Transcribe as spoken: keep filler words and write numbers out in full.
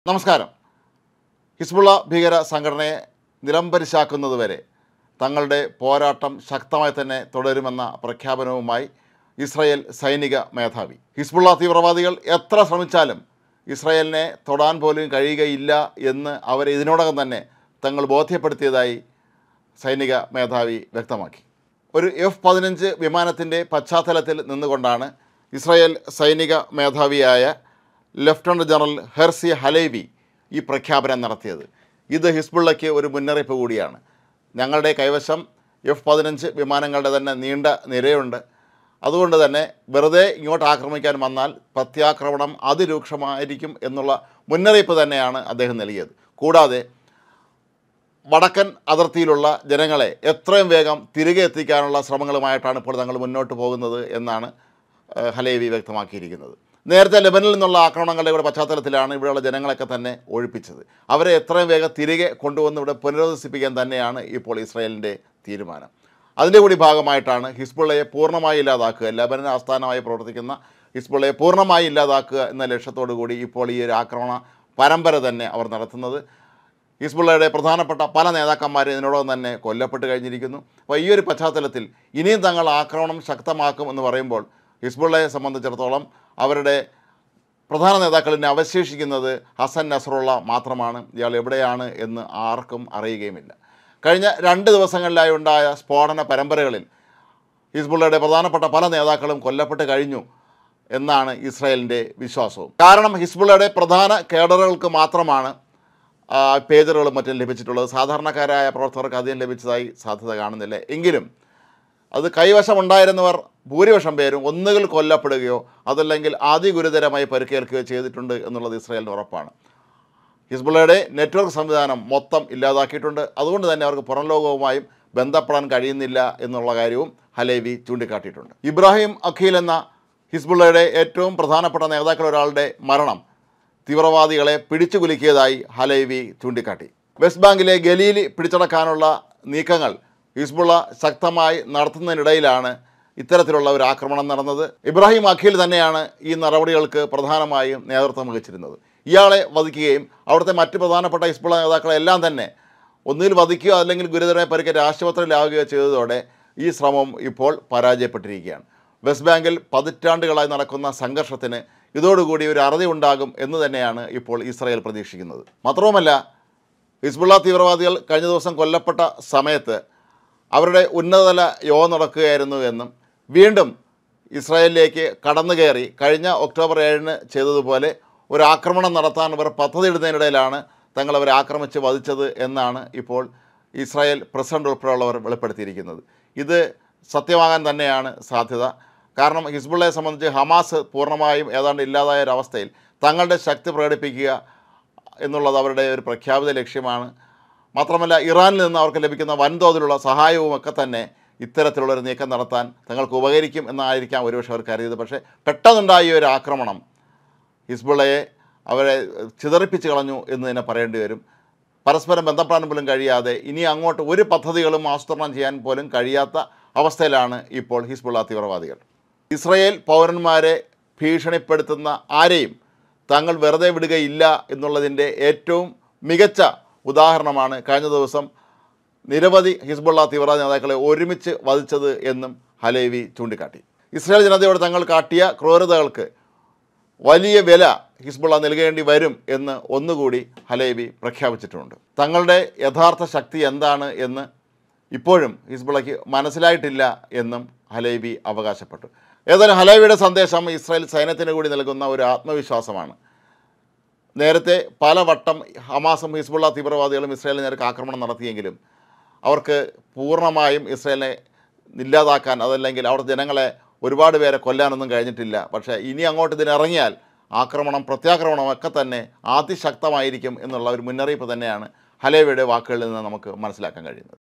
നമസ്കാരം. ഹിസ്ബുള്ള ഭീകര സംഘടനയെ നിലംപരിശാക്കുന്നതുവരെ തങ്ങളുടെ പോരാട്ടം ശക്തമായി തന്നെ തുടരുമെന്ന പ്രഖ്യാപനവുമായി ഇസ്രായേൽ സൈനിക മേധാവി. ഹിസ്ബുള്ള തീവ്രവാദികൾ എത്ര ശ്രമിച്ചാലും ഇസ്രായേലിനെ തൊടാൻ പോലും കഴിയുകയില്ല എന്ന് അവരെ ഇതിനോടകം തന്നെ തങ്ങൾ ബോധ്യപ്പെടുത്തിയതായി സൈനിക മേധാവി വ്യക്തമാക്കി. ഒരു എഫ് പതിനഞ്ച് വിമാനത്തിൻ്റെ പശ്ചാത്തലത്തിൽ നിന്നുകൊണ്ടാണ് ഇസ്രായേൽ സൈനിക മേധാവിയായ ലഫ്റ്റനന്റ് ജനറൽ ഹെർസി ഹലേവി ഈ പ്രഖ്യാപനം നടത്തിയത്. ഇത് ഹിസ്ബുള്ളയ്ക്ക് ഒരു മുന്നറിയിപ്പ് കൂടിയാണ്. ഞങ്ങളുടെ കൈവശം എഫ് പതിനഞ്ച് വിമാനങ്ങളുടെ തന്നെ നീണ്ട നിരയുണ്ട്. അതുകൊണ്ട് തന്നെ വെറുതെ ഇങ്ങോട്ട് ആക്രമിക്കാൻ വന്നാൽ പ്രത്യാക്രമണം അതിരൂക്ഷമായിരിക്കും എന്നുള്ള മുന്നറിയിപ്പ് തന്നെയാണ് അദ്ദേഹം നൽകിയത്. കൂടാതെ വടക്കൻ അതിർത്തിയിലുള്ള ജനങ്ങളെ എത്രയും വേഗം തിരികെ എത്തിക്കാനുള്ള ശ്രമങ്ങളുമായിട്ടാണ് ഇപ്പോൾ തങ്ങൾ മുന്നോട്ട് പോകുന്നത് എന്നാണ് ഹലേവി വ്യക്തമാക്കിയിരിക്കുന്നത്. നേരത്തെ ലെബനിൽ നിന്നുള്ള ആക്രമണങ്ങളുടെ ഇവിടെ പശ്ചാത്തലത്തിലാണ് ഇവിടെയുള്ള ജനങ്ങളൊക്കെ തന്നെ ഒഴിപ്പിച്ചത്. അവരെ എത്രയും വേഗം തിരികെ കൊണ്ടുവന്ന് ഇവിടെ പുനരധിവസിപ്പിക്കാൻ തന്നെയാണ് ഇപ്പോൾ ഇസ്രായേലിൻ്റെ തീരുമാനം. അതിൻ്റെ കൂടി ഭാഗമായിട്ടാണ് ഹിസ്ബുള്ളയെ പൂർണ്ണമായി ഇല്ലാതാക്കുക, ലെബനൻ ആസ്ഥാനമായി പ്രവർത്തിക്കുന്ന ഹിസ്ബുള്ളയെ പൂർണ്ണമായി ഇല്ലാതാക്കുക എന്ന ലക്ഷ്യത്തോടു കൂടി ഇപ്പോൾ ഈ ഒരു ആക്രമണ പരമ്പര തന്നെ അവർ നടത്തുന്നത്. ഹിസ്ബുള്ളയുടെ പ്രധാനപ്പെട്ട പല നേതാക്കന്മാരും ഇതിനോടകം തന്നെ കൊല്ലപ്പെട്ട് കഴിഞ്ഞിരിക്കുന്നു. അപ്പോൾ ഈ ഒരു പശ്ചാത്തലത്തിൽ ഇനിയും തങ്ങൾ ആക്രമണം ശക്തമാക്കും എന്ന് പറയുമ്പോൾ ഹിസ്ബുള്ളയെ സംബന്ധിച്ചിടത്തോളം അവരുടെ പ്രധാന നേതാക്കളിനെ അവശേഷിക്കുന്നത് ഹസൻ നസ്രുള്ള മാത്രമാണ്. ഇയാൾ എവിടെയാണ് എന്ന് ആർക്കും അറിയുകയുമില്ല. കഴിഞ്ഞ രണ്ട് ദിവസങ്ങളിലായി ഉണ്ടായ സ്ഫോടന പരമ്പരകളിൽ ഹിസ്ബുള്ളയുടെ പ്രധാനപ്പെട്ട പല നേതാക്കളും കൊല്ലപ്പെട്ട് കഴിഞ്ഞു എന്നാണ് ഇസ്രായേലിൻ്റെ വിശ്വാസവും. കാരണം ഹിസ്ബുള്ളയുടെ പ്രധാന കേഡറുകൾക്ക് മാത്രമാണ് പേജറുകളും മറ്റും ലഭിച്ചിട്ടുള്ളത്. സാധാരണക്കാരായ പ്രവർത്തകർക്ക് അധികം ലഭിച്ചതായി സാധ്യത കാണുന്നില്ല. എങ്കിലും അത് കൈവശമുണ്ടായിരുന്നവർ ഭൂരിപക്ഷം പേരും ഒന്നുകിൽ കൊല്ലപ്പെടുകയോ അതല്ലെങ്കിൽ അതിഗുരുതരമായി പരിക്കേൽക്കുകയോ ചെയ്തിട്ടുണ്ട് എന്നുള്ളത് ഇസ്രായേലിന് ഉറപ്പാണ്. ഹിസ്ബുള്ളയുടെ നെറ്റ്വർക്ക് സംവിധാനം മൊത്തം ഇല്ലാതാക്കിയിട്ടുണ്ട്. അതുകൊണ്ട് തന്നെ അവർക്ക് പുറം ലോകവുമായും ബന്ധപ്പെടാൻ കഴിയുന്നില്ല എന്നുള്ള കാര്യവും ഹലേവി ചൂണ്ടിക്കാട്ടിയിട്ടുണ്ട്. ഇബ്രാഹിം അഖീൽ എന്ന ഹിസ്ബുള്ളയുടെ ഏറ്റവും പ്രധാനപ്പെട്ട നേതാക്കളൊരാളുടെ മരണം തീവ്രവാദികളെ പിടിച്ചു കുലുക്കിയതായി ഹലേവി ചൂണ്ടിക്കാട്ടി. വെസ്റ്റ് ബാങ്കിലെ ഗലീൽ പിടിച്ചടക്കാനുള്ള നീക്കങ്ങൾ ഹിസ്ബുള്ള ശക്തമായി നടത്തുന്നതിനിടയിലാണ് ഇത്തരത്തിലുള്ള ഒരു ആക്രമണം നടന്നത്. ഇബ്രാഹിം അഖീൽ തന്നെയാണ് ഈ നടപടികൾക്ക് പ്രധാനമായും നേതൃത്വം വഹിച്ചിരുന്നത്. ഇയാളെ വധിക്കുകയും അവിടുത്തെ മറ്റ് പ്രധാനപ്പെട്ട ഹിസ്ബുള്ള നേതാക്കളെല്ലാം തന്നെ ഒന്നുകിൽ വധിക്കുകയോ അല്ലെങ്കിൽ ഗുരുതരമായി പരിക്കേറ്റ് ആശുപത്രിയിലാവുകയോ ചെയ്തതോടെ ഈ ശ്രമം ഇപ്പോൾ പരാജയപ്പെട്ടിരിക്കുകയാണ്. വെസ്റ്റ് ബാങ്കിൽ പതിറ്റാണ്ടുകളായി നടക്കുന്ന സംഘർഷത്തിന് ഇതോടുകൂടി ഒരു അറുതി ഉണ്ടാകും എന്ന് തന്നെയാണ് ഇപ്പോൾ ഇസ്രായേൽ പ്രതീക്ഷിക്കുന്നത്. മാത്രവുമല്ല, ഹിസ്ബുള്ള തീവ്രവാദികൾ കഴിഞ്ഞ ദിവസം കൊല്ലപ്പെട്ട സമയത്ത് അവരുടെ ഉന്നതതല യോഗം നടക്കുകയായിരുന്നു എന്നും വീണ്ടും ഇസ്രായേലിലേക്ക് കടന്നു കയറി കഴിഞ്ഞ ഒക്ടോബർ ഏഴിന് ചെയ്തതുപോലെ ഒരു ആക്രമണം നടത്താൻ അവർ പദ്ധതിയിടുന്നതിനിടയിലാണ് തങ്ങൾ അവരെ ആക്രമിച്ച് വധിച്ചത് എന്നാണ് ഇപ്പോൾ ഇസ്രായേൽ പ്രസിഡന്റ് ഉൾപ്പെടെയുള്ളവർ വെളിപ്പെടുത്തിയിരിക്കുന്നത്. ഇത് സത്യമാകാൻ തന്നെയാണ് സാധ്യത. കാരണം ഹിസ്ബുള്ളയെ സംബന്ധിച്ച് ഹമാസ് പൂർണ്ണമായും ഏതാണ്ട് ഇല്ലാതായ ഒരവസ്ഥയിൽ തങ്ങളുടെ ശക്തി പ്രകടിപ്പിക്കുക എന്നുള്ളത് അവരുടെ ഒരു പ്രഖ്യാപിത ലക്ഷ്യമാണ്. മാത്രമല്ല, ഇറാനിൽ നിന്ന് അവർക്ക് ലഭിക്കുന്ന വൻതോതിലുള്ള സഹായവും ഒക്കെ തന്നെ ഇത്തരത്തിലുള്ളൊരു നീക്കം നടത്താൻ തങ്ങൾക്ക് ഉപകരിക്കും എന്നായിരിക്കാം ഒരുപക്ഷെ അവർ കരുതിയത്. പക്ഷേ പെട്ടെന്നുണ്ടായ ഒരു ആക്രമണം ഹിസ്ബുള്ളയെ അവരെ ചിതറിപ്പിച്ച് കളഞ്ഞു എന്ന് തന്നെ പറയേണ്ടി വരും. പരസ്പരം ബന്ധപ്പെടാൻ പോലും കഴിയാതെ ഇനി അങ്ങോട്ട് ഒരു പദ്ധതികളും ആസൂത്രണം ചെയ്യാൻ പോലും കഴിയാത്ത അവസ്ഥയിലാണ് ഇപ്പോൾ ഹിസ്ബുള്ള തീവ്രവാദികൾ. ഇസ്രായേൽ പൗരന്മാരെ ഭീഷണിപ്പെടുത്തുന്ന ആരെയും തങ്ങൾ വെറുതെ വിടുകയില്ല എന്നുള്ളതിൻ്റെ ഏറ്റവും മികച്ച ഉദാഹരണമാണ് കഴിഞ്ഞ ദിവസം നിരവധി ഹിസ്ബുള്ള തീവ്രവാദി നേതാക്കളെ ഒരുമിച്ച് വധിച്ചത് എന്നും ഹലേവി ചൂണ്ടിക്കാട്ടി. ഇസ്രായേൽ ജനതയോട് തങ്ങൾ കാട്ടിയ ക്രൂരതകൾക്ക് വലിയ വില ഹിസ്ബുള്ള നൽകേണ്ടി വരും എന്ന് ഒന്നുകൂടി ഹലേവി പ്രഖ്യാപിച്ചിട്ടുണ്ട്. തങ്ങളുടെ യഥാർത്ഥ ശക്തി എന്താണ് എന്ന് ഇപ്പോഴും ഹിസ്ബുള്ളയ്ക്ക് മനസ്സിലായിട്ടില്ല എന്നും ഹലേവി അവകാശപ്പെട്ടു. ഏതായാലും ഹലേവിയുടെ സന്ദേശം ഇസ്രായേൽ സൈന്യത്തിന് കൂടി നൽകുന്ന ഒരു ആത്മവിശ്വാസമാണ്. നേരത്തെ പലവട്ടം ഹമാസും ഹിസ്ബുള്ള തീവ്രവാദികളും ഇസ്രായേലിന് നേർക്ക് ആക്രമണം നടത്തിയെങ്കിലും അവർക്ക് പൂർണ്ണമായും ഇസ്രായേലിനെ ഇല്ലാതാക്കാൻ അതല്ലെങ്കിൽ അവിടുത്തെ ജനങ്ങളെ ഒരുപാട് പേരെ കൊല്ലാനൊന്നും കഴിഞ്ഞിട്ടില്ല. പക്ഷേ ഇനി അങ്ങോട്ട് ഇതിനിറങ്ങിയാൽ ആക്രമണം പ്രത്യാക്രമണമൊക്കെ തന്നെ അതിശക്തമായിരിക്കും എന്നുള്ള ഒരു മുന്നറിയിപ്പ് തന്നെയാണ് ഹലേവിയുടെ വാക്കുകളിൽ നിന്ന് നമുക്ക് മനസ്സിലാക്കാൻ കഴിയുന്നത്.